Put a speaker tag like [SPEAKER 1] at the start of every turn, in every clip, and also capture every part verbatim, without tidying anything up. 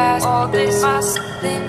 [SPEAKER 1] past all this my something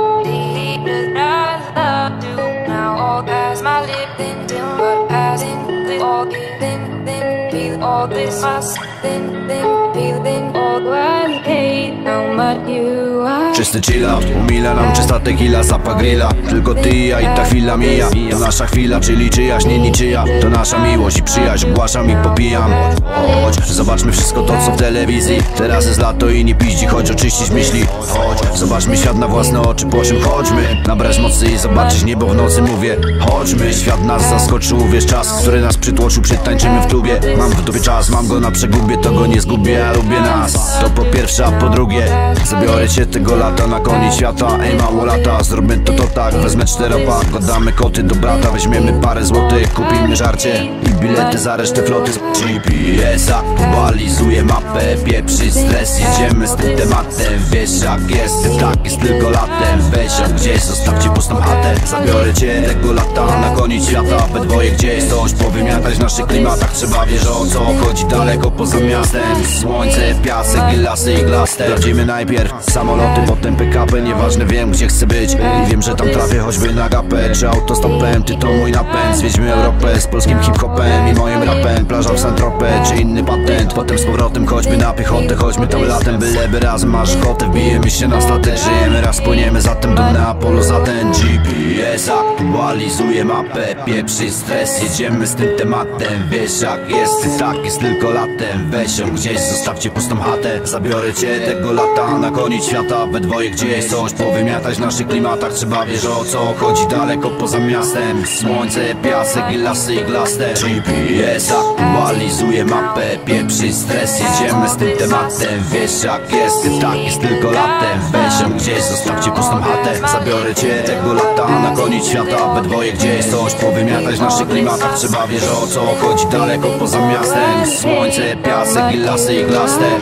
[SPEAKER 1] deep that I love you. Now all past my lip, then till my passing, then all then then feel all this my something, then feeling all I hate how much you are.
[SPEAKER 2] Czysty chilla, umila nam czysta tequila, zapach grilla. Tylko ty i ja i ta chwila mija. To nasza chwila, czyli czyjaś, nie niczyja. To nasza miłość i przyjaźń, ogłaszam i popijam. Chodź, zobaczmy wszystko to co w telewizji. Teraz jest lato i nie piździ, chodź oczyścić myśli. Chodź, zobaczmy świat na własne oczy, po czym chodźmy. Nabrać mocy i zobaczyć niebo w nocy, mówię. Chodźmy, świat nas zaskoczył, wiesz czas, który nas przytłoczył, przytańczymy w klubie. Mam w dupie czas, mam go na przegubie, to go nie zgubię, ja lubię nas. To po pierwsze, a po drugie zabiorę cię tego lata na koniec świata. Ej mało lata, zróbmy to to tak. Wezmę czteropak, oddamy koty do brata. Weźmiemy parę złotych, kupimy żarcie i bilety za resztę floty. G P S aktualizuje mapę, pieprzy stres, jedziemy z tym tematem. Wiesz jak jest, tak jest tylko latem. Weź ją gdzieś, zostawcie pustą chatę. Zabiorę cię tego lata na koniec świata. We dwoje gdzieś coś powymiatać w naszych klimatach. Trzeba wiesz o co chodzi daleko poza miastem. Słońce, piasek, lasy i glaster. Sprawdzimy najpierw samoloty, potem P K P. Nieważne, wiem gdzie chcę być i wiem, że tam trafię choćby na gapę czy autostopem. Ty to mój napęd, zwiedźmy Europę z polskim hip-hopem i moim rapem. Plaża w Saint-Tropez czy inny patent. Potem z powrotem chodźmy na piechotę, chodźmy tam latem. Byleby razem masz ochotę, wbijemy się na statek. Żyjemy raz, płyniemy zatem do Neapolu za ten G P S aktualizuje mapę, pieprzy stres, jedziemy z tym tematem. Wiesz jak jest, tak jest tylko latem. Weź ją gdzieś, zostawcie pustą chatę. Zabiorę cię tego lata na koniec świata. We dwoje gdzieś coś powymiatać w naszych klimatach. Trzeba wiesz o co chodzi daleko poza miastem. Słońce, piasek i lasy i glaster. G P S aktualizuje mapę, pieprzy stres, jedziemy z tym tematem. Wiesz jak jest, tak jest tylko latem. Weź ją gdzieś, zostawcie pustą chatę. Zabiorę cię tego lata na koniec świata. We dwoje gdzieś coś powymiatać w naszych klimatach. Trzeba wiesz o co chodzi daleko poza miastem. Słońce, piasek i lasy i glaster.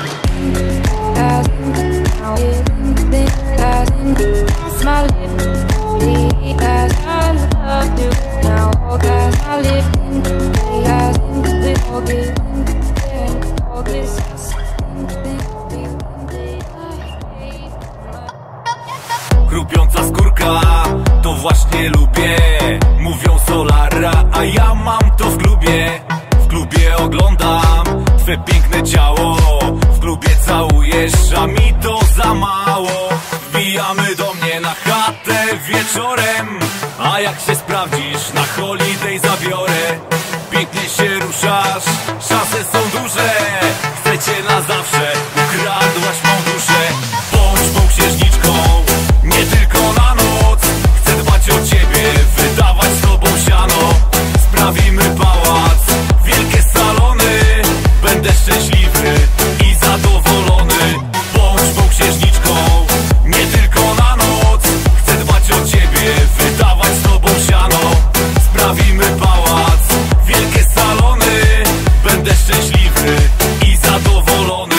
[SPEAKER 3] Chrupiąca skórka, to właśnie lubię. Mówią Solara, a ja mam to w klubie. W klubie oglądam twe piękne ciało. W klubie całujesz, a mi to za mało. Wbijamy do mnie na chatę wieczorem, a jak się sprawdzisz, na holiday zabiorę. Pięknie się ruszasz, szanse są duże. Chcę cię na zawsze, ukradłaś mą duszę. Bądź mą księżniczką, nie tylko na noc. Chcę dbać o ciebie, wydawać z tobą siano. Sprawimy pałac, wielkie salony. Będę szczęśliwy i zadowolony. Bądź mą księżniczką, nie tylko na noc. Chcę dbać o ciebie, wydawać z tobą siano. Sprawimy pałac, wielkie salony. Będę szczęśliwy i zadowolony.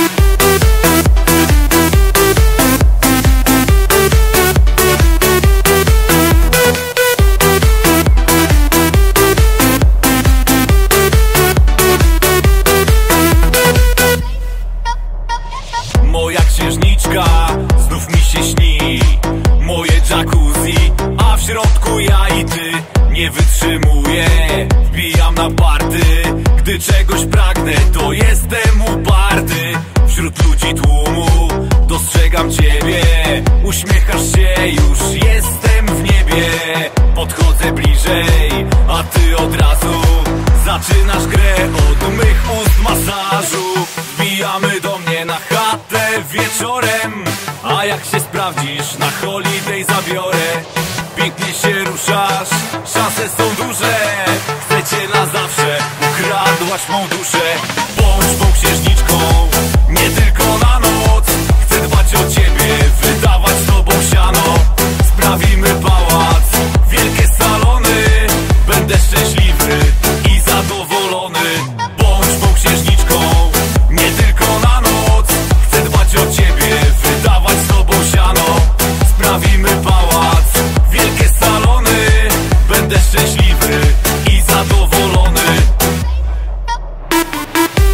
[SPEAKER 3] Moja księżniczka znów mi się śni. Moje jacuzzi, a w środku ja i ty. Nie wytrzymuję, wbijam na party. Gdy czegoś pragnę, to jestem uparty. Wśród ludzi tłumu dostrzegam ciebie. Uśmiechasz się, już jestem w niebie. Podchodzę bliżej, a ty od razu zaczynasz grę od mych ust masażu. Wbijamy do mnie na chatę wieczorem, a jak się sprawdzisz, na holiday zabiorę. Pięknie się ruszasz, szanse są duże. Chcę cię na zawsze, ukradłaś mą duszę. Bądź mą księżniczką, nie tylko na noc. Chcę dbać o ciebie, wydawać z tobą siano. Sprawimy pałac, wielkie salony. Będę szczęśliwy i zadowolony. Bądź mą księżniczką, nie tylko na noc. Chcę dbać o ciebie, wydawać z tobą siano. Sprawimy pałac, wielkie salony. Będę szczęśliwy i zadowolony.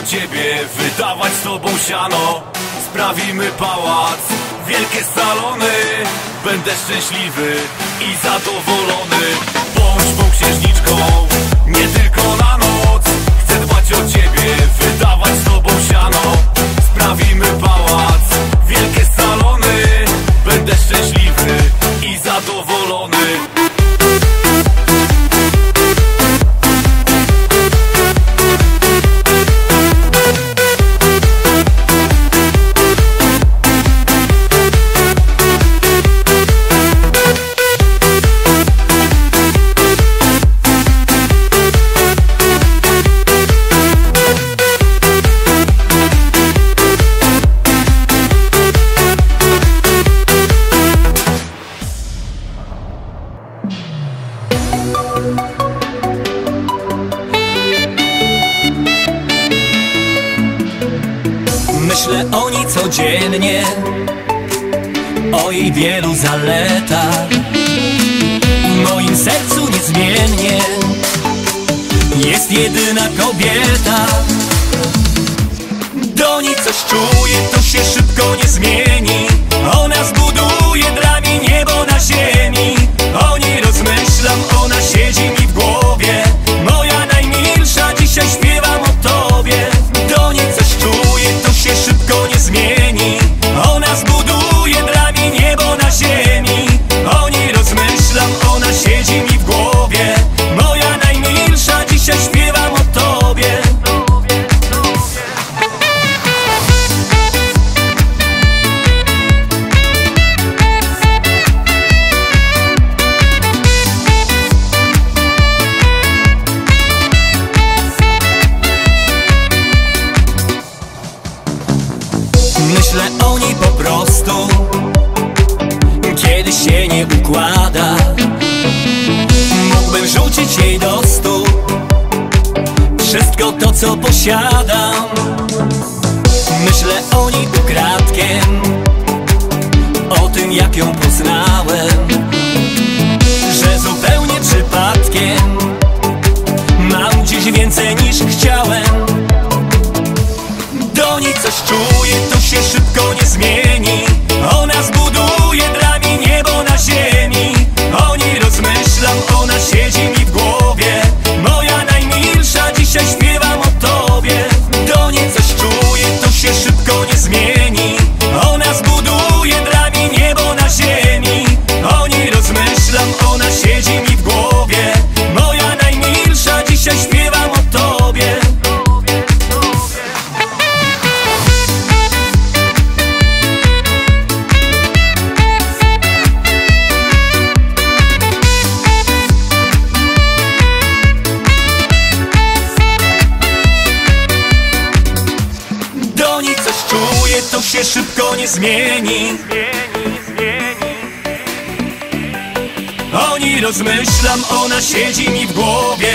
[SPEAKER 3] ciebie, wydawać z tobą siano. Sprawimy pałac, wielkie salony. Będę szczęśliwy i zadowolony. Bądź mą księżniczką, nie tylko na noc. Chcę dbać o ciebie, wydawać z tobą siano. Sprawimy pałac, wielkie salony. Będę szczęśliwy i zadowolony.
[SPEAKER 4] Myślę o niej codziennie, o jej wielu zaletach. W moim sercu niezmiennie jest jedyna kobieta. Do niej coś czuję, to się szybko nie zmieni. Ona zbuduje dla mnie niebo na ziemi. O niej rozmyślam, ona siedzi mi w głowie. Moja najmilsza, dzisiaj śpiewam o tobie. Do niej coś czuję, to się szybko nie zmieni. Ona zbuduje dla mnie niebo na ziemi. O niej rozmyślam, ona siedzi mi w głowie. Moja najmilsza, dzisiaj śpiewam o tobie. Myślę o niej po prostu, kiedy się nie układa. Mógłbym rzucić jej do stóp wszystko to, co posiadam. Myślę o niej ukradkiem, o tym, jak ją poznałem, że zupełnie przypadkiem mam dziś więcej niż chciałem. Do niej coś czuję, to się szybko nie zmieni. Ona zbuduje dla mnie niebo na ziemi. O niej rozmyślam, ona siedzi mi w głowie. Moja najmilsza, dzisiaj śpiewam o tobie. Do niej coś czuję, to się szybko nie zmieni. Ona zbuduje dla mnie niebo na ziemi. O niej rozmyślam, ona siedzi mi w głowie. Moja najmilsza, dzisiaj śpiewam o tobie. Do niej coś czuję, to się szybko nie zmieni. O niej rozmyślam, ona siedzi mi w głowie.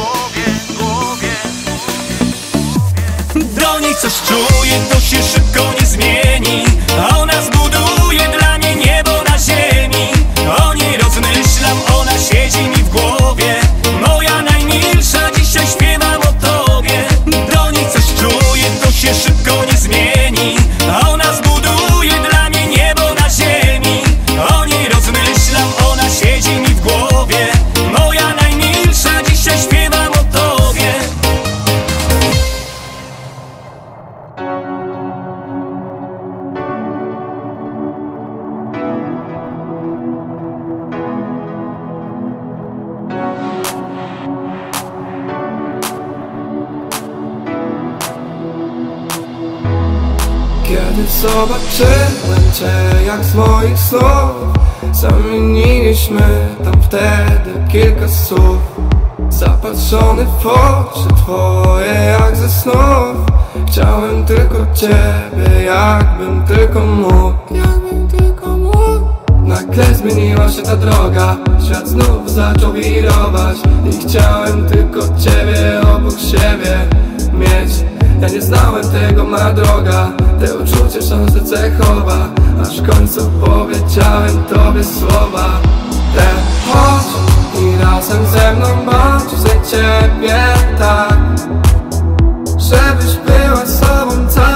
[SPEAKER 4] Do niej coś czuję, to się szybko nie zmieni. Ona zbuduje dla mnie niebo na ziemi. O niej rozmyślam, ona siedzi mi w głowie. Moja najmilsza, dzisiaj śpiewam o tobie. Do niej coś czuję, to się szybko nie zmieni. Ona zbuduje dla mnie niebo na ziemi. O niej rozmyślam, ona siedzi mi w głowie. Moja najmilsza, dzisiaj śpiewam o tobie.
[SPEAKER 5] Kiedy zobaczyłem cię jak z moich snów, zamieniliśmy tam wtedy kilka słów. Zapatrzony w oczy twoje jak ze snów, chciałem tylko ciebie, jakbym tylko mógł. Jakbym tylko mógł. Nagle zmieniła się ta droga, świat znów zaczął wirować i chciałem tylko ciebie obok siebie mieć. Ja nie znałem tego, ma droga, te uczucie szansę cechowa, aż w końcu powiedziałem tobie słowa te. Chodź i razem ze mną bądź, chcę ciebie tak, żebyś była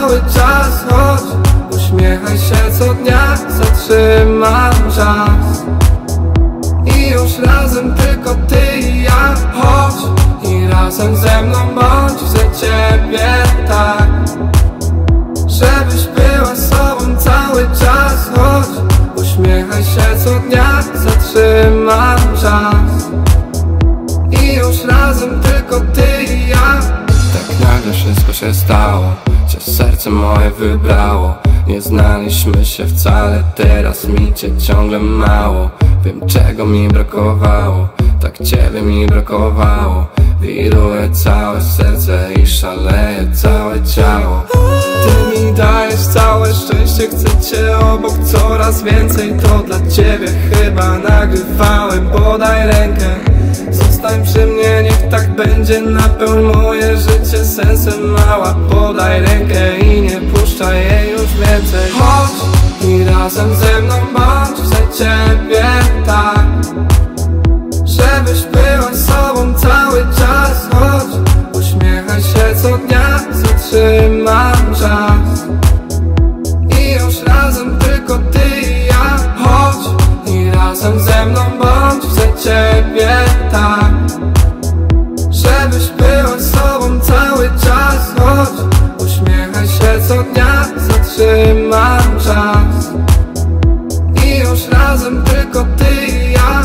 [SPEAKER 5] cały czas. Chodź, uśmiechaj się co dnia, zatrzymam czas. I już razem tylko ty i ja. Chodź i razem ze mną bądź, chcę ciebie tak, żebyś była sobą cały czas. Chodź, uśmiechaj się co dnia, zatrzymam czas. I już razem tylko ty i ja. Tak nagle wszystko się stało, cię serce moje wybrało. Nie znaliśmy się wcale, teraz mi cię ciągle mało. Wiem czego mi brakowało, tak ciebie mi brakowało. Wiruje całe serce i szaleje całe ciało. Ty mi dajesz całe szczęście, chcę cię obok coraz więcej. To dla ciebie chyba nagrywałem, podaj rękę. Zostań przy mnie, niech tak będzie, napełń moje życie sensem. Mała, podaj rękę i nie puszczaj jej już więcej. Chodź i razem ze mną bądź, chcę ciebie tak, żebyś była sobą cały czas. Chodź, uśmiechaj się co dnia, zatrzymam czas. I już razem tylko ty i ja. Chodź i razem ze mną bądź, chcę ciebie tak, żebyś była sobą cały czas. Chodź, uśmiechaj się co dnia, zatrzymam czas. I już razem tylko ty i ja.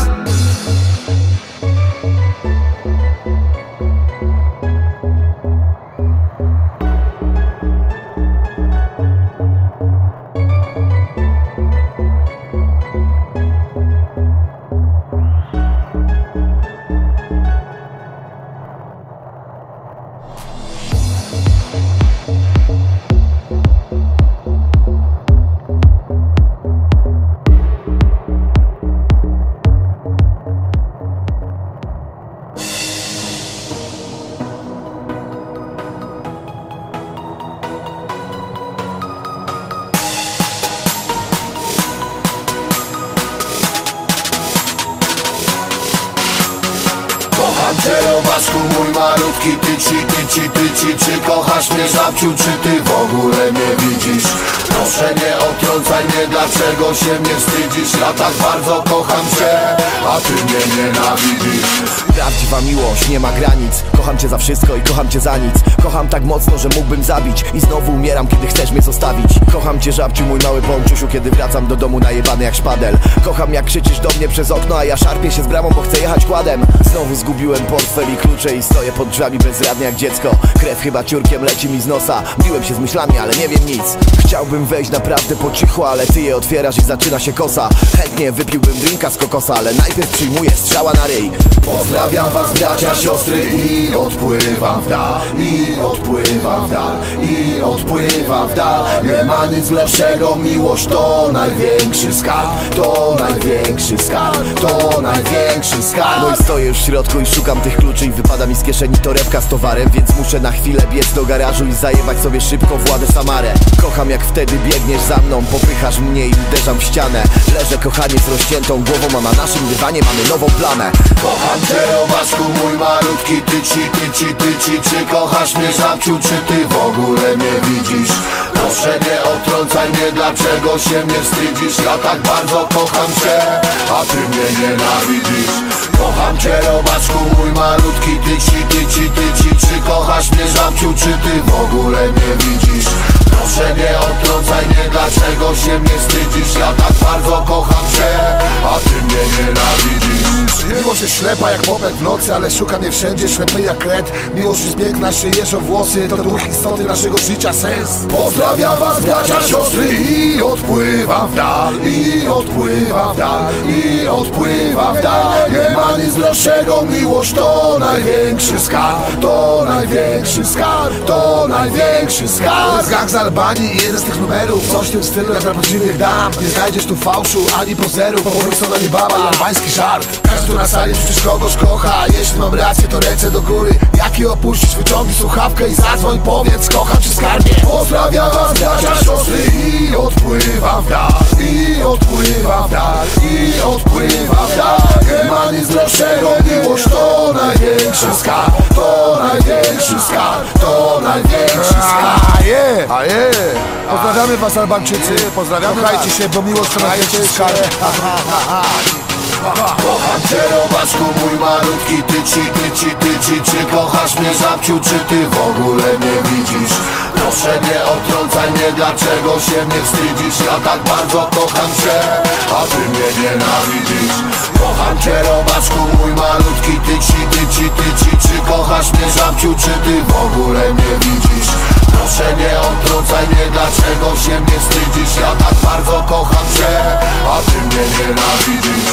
[SPEAKER 2] Kocham cię, robaczku mój malutki, tyci, tyci, tyci. Czy kochasz mnie, żabciu, czy ty w ogóle mnie widzisz? Proszę nie odtrącaj mnie, dlaczego się mnie wstydzisz? Ja tak bardzo kocham cię, a ty mnie nienawidzisz.
[SPEAKER 6] Prawdziwa miłość nie ma granic. Kocham cię za wszystko i kocham cię za nic. Kocham tak mocno, że mógłbym zabić i znowu umieram, kiedy chcesz mnie zostawić. Kocham cię, żabciu, mój mały pączusiu, kiedy wracam do domu najebany jak szpadel. Kocham jak krzyczysz do mnie przez okno, a ja szarpię się z bramą, bo chcę jechać kładem. Znowu zgubiłem portfel i klucze i stoję pod drzwiami bezradny jak dziecko. Krew chyba ciurkiem leci mi z nosa. Biłem się z myślami, ale nie wiem nic. Chciałbym wejść naprawdę po cichu, ale ty je otwierasz i zaczyna się kosa. Chętnie wypiłbym drinka z kokosa, ale najpierw przyjmuję strzała na ryj.
[SPEAKER 2] Pozdrawiam was bracia, siostry i odpływam w dal, i odpływam w dal, i odpływam w dal. Nie ma nic lepszego, miłość to największy skarb, to największy skarb, to największy skarb.
[SPEAKER 6] No i stoję już w środku i szukam tych kluczy i wypada mi z kieszeni torebka z towarem, więc muszę na chwilę biec do garażu i zajebać sobie szybko Władę Samarę. Kocham jak wtedy biegniesz za mną, popychasz mnie i uderzam w ścianę. Leżę kochanie z rozciętą głową, a na naszym dywanie mamy nową plamę.
[SPEAKER 2] Kocham cię, robaczku mój malutki, tyci, tyci, tyci. Czy kochasz mnie, żabciu, czy ty w ogóle mnie widzisz? Proszę nie odtrącaj mnie, dlaczego się mnie wstydzisz? Ja tak bardzo kocham cię, a ty mnie nienawidzisz. Kocham cię, robaczku mój malutki, tyci, tyci, tyci. Czy kochasz mnie, żabciu, czy ty w ogóle mnie widzisz? Proszę nie odtrącaj mnie, dlaczego się mnie wstydzisz? Ja tak bardzo kocham cię, a ty mnie nienawidzisz.
[SPEAKER 7] Miłość jest ślepa jak popek w nocy, ale szuka mnie wszędzie, ślepy jak kret. Miłość jest piękna, się jeżą włosy, to duch istoty naszego życia, sens.
[SPEAKER 2] Pozdrawiam was bracia, siostry i odpływam w dal, i odpływam w dal, i odpływam w dal. Nie ma nic lepszego, miłość to największy skarb, to największy skarb, to największy skarb.
[SPEAKER 7] Gang z Albanii, jeden z tych numerów, coś w tym stylu jak dla prawdziwych dam. Nie znajdziesz tu fałszu ani pozerów, bo są na nie baba i albański żart. Każdy tu na sali przecież kogoś kocha, jeśli mam rację to ręce do góry. Jak je opuścisz, wyciągnij słuchawkę i zadzwoń, powiedz kocham cię skarbie.
[SPEAKER 2] Pozdrawiam was bracia, siostry i odpływam w dal, i odpływam
[SPEAKER 7] odpływa w dal i odpływa w dal. Many z naszego miłość to największy skarb, to największy skarb, to największy skarb. A je, a je. Pozdrawiamy was Albańczycy, pozdrawiamy, kochajcie się, bo miłość to największy skarb. Kocham cię, robaczku mój malutki, tyci, tyci, tyci. Czy kochasz mnie, żabciu, czy ty w ogóle nie widzisz? Proszę nie odtrącaj mnie, dlaczego się mnie wstydzisz? Ja tak bardzo kocham cię, a ty mnie nienawidzisz. Kocham cię, robaczku mój malutki, tyci, tyci, tyci. Czy kochasz mnie, żabciu, czy ty w ogóle nie widzisz? Proszę nie odtrącaj mnie, dlaczego się mnie wstydzisz? Ja tak bardzo kocham cię, a ty mnie nienawidzisz.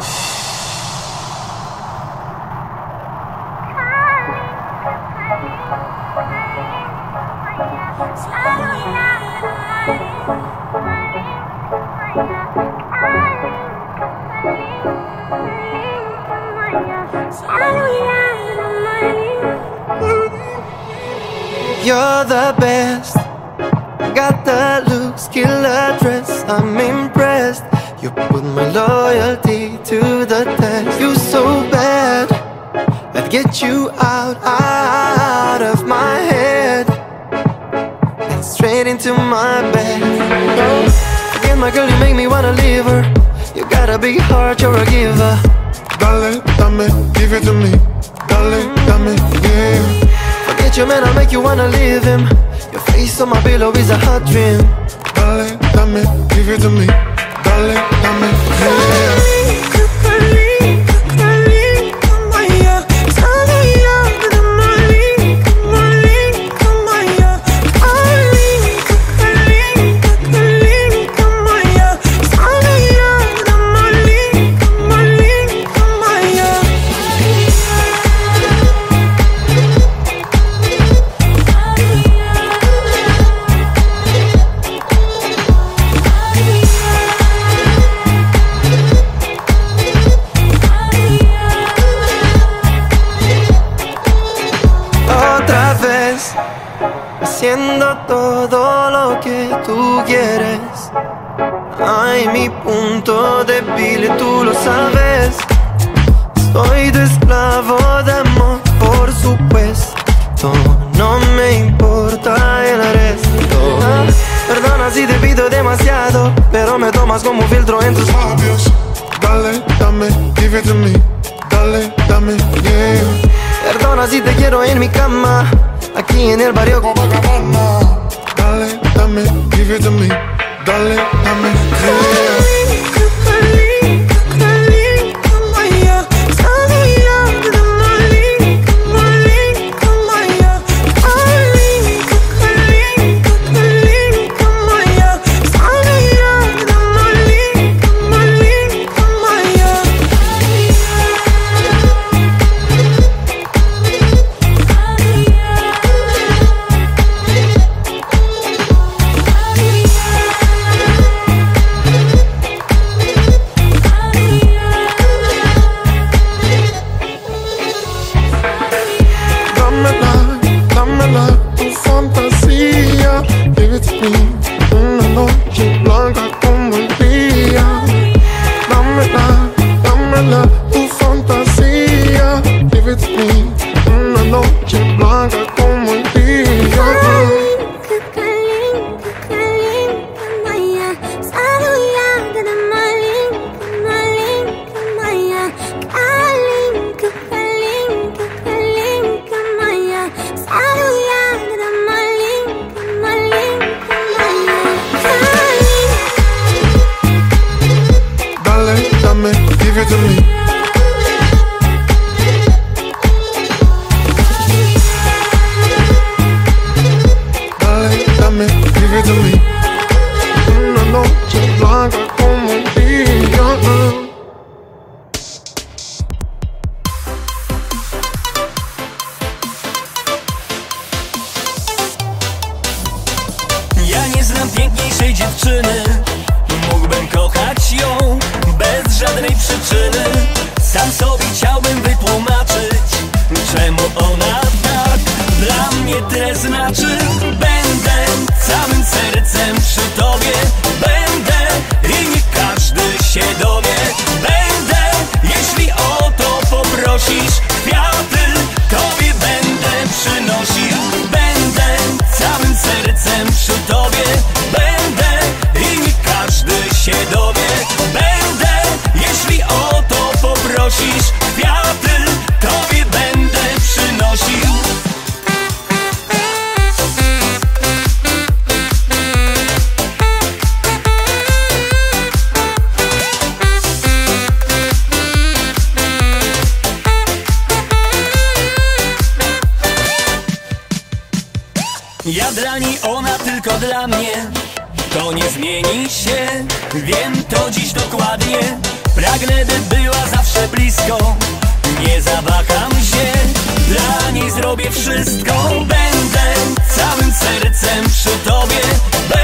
[SPEAKER 8] You're the best. Got the looks, killer dress. I'm impressed. You put my loyalty to the test. You're so bad. I'd get you out, out of my head and straight into my bed. Again, my girl, you make me wanna leave her. You got a big heart, you're a giver.
[SPEAKER 9] Dale, dame, give it to me. Dale, dame, yeah.
[SPEAKER 8] Forget your man, I'll make you wanna leave him. Your face on my pillow is a hot dream.
[SPEAKER 9] Dale, dame, give it to me. Dale, dame, yeah.
[SPEAKER 8] Haciendo todo lo que tú quieres. Ay, mi punto débil, tú lo sabes. Soy tu esclavo de amor, por supuesto. No me importa el resto. Perdona si te pido demasiado, pero me tomas como un filtro en tus labios.
[SPEAKER 9] Dale, dame, give it to me. Dale, dame, yeah.
[SPEAKER 8] Perdona si te quiero en mi cama, aquí en el barrio Copacabana.
[SPEAKER 9] Dale, dame, give it to me. Dale, dame, yeah.
[SPEAKER 4] Będę całym sercem przy tobie. Będę i nie każę się dowie. Będę, jeśli o to poprosisz, kwiaty tobie będę przynosił. Będę całym sercem przy tobie. Będę i niech każdy się dowie. Będę, jeśli o to poprosisz, kwiaty tobie będę przynosił. Ja dla niej, ona tylko dla mnie. To nie zmieni się, wiem to dziś dokładnie. Pragnę, by była zawsze blisko. Nie zawaham się, dla niej zrobię wszystko. Będę całym sercem przy tobie.